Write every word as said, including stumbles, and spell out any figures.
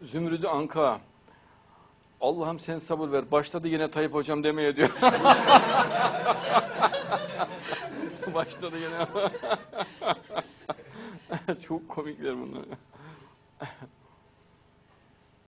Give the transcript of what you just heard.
Zümrüdü Anka. Allah'ım sen sabır ver. Başladı yine Tayyip Hocam demeye diyor. Başladı yine. Çok komikler bunlar.